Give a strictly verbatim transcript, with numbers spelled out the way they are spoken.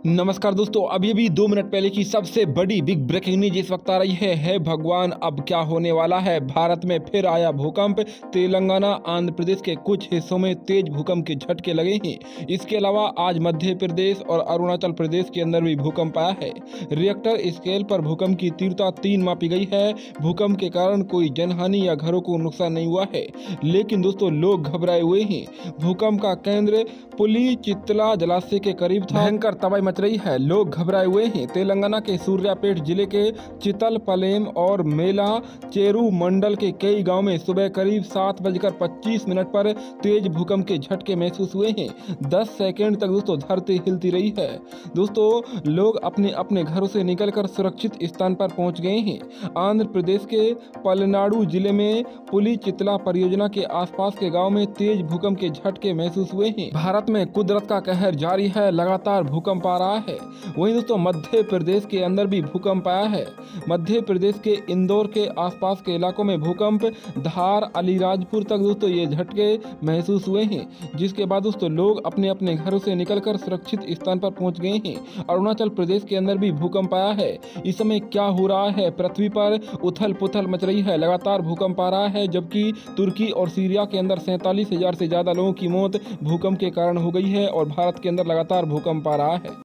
नमस्कार दोस्तों, अभी अभी दो मिनट पहले की सबसे बड़ी बिग ब्रेकिंग न्यूज इस वक्त आ रही है है भगवान, अब क्या होने वाला है। भारत में फिर आया भूकंप। तेलंगाना आंध्र प्रदेश के कुछ हिस्सों में तेज भूकंप के झटके लगे हैं। इसके अलावा आज मध्य प्रदेश और अरुणाचल प्रदेश के अंदर भी भूकंप आया है। रिएक्टर स्केल पर भूकंप की तीव्रता तीन मापी गई है। भूकंप के कारण कोई जनहानि या घरों को नुकसान नहीं हुआ है, लेकिन दोस्तों लोग घबराए हुए हैं। भूकंप का केंद्र पुली चित्तला जलाशय के करीब था। भयंकर तबाही मच रही है, लोग घबराए हुए हैं। तेलंगाना के सूर्यापेट जिले के चितलपलेम और मेला चेरू मंडल के कई गांव में सुबह करीब सात बजकर पच्चीस मिनट पर तेज भूकंप के झटके महसूस हुए हैं। दस सेकंड तक दोस्तों धरती हिलती रही है। दोस्तों लोग अपने अपने घरों से निकलकर सुरक्षित स्थान पर पहुंच गए हैं। आंध्र प्रदेश के पलनाडु जिले में पुली चितला परियोजना के आसपास के गांव में तेज भूकंप के झटके महसूस हुए हैं। भारत में कुदरत का कहर जारी है, लगातार भूकंप आ रहा है। वहीं दोस्तों मध्य प्रदेश के अंदर भी भूकंप आया है। मध्य प्रदेश के इंदौर के आसपास के इलाकों में भूकंप, धार अलीराजपुर तक दोस्तों ये झटके महसूस हुए हैं, जिसके बाद दोस्तों लोग अपने अपने घरों से निकलकर सुरक्षित स्थान पर पहुंच गए हैं। अरुणाचल प्रदेश के अंदर भी भूकंप आया है। इस समय क्या हो रहा है, पृथ्वी पर उथल पुथल मच रही है, लगातार भूकंप आ रहा है। जबकि तुर्की और सीरिया के अंदर सैंतालीस हजार से ज्यादा लोगों की मौत भूकंप के कारण हो गई है और भारत के अंदर लगातार भूकंप आ रहा है।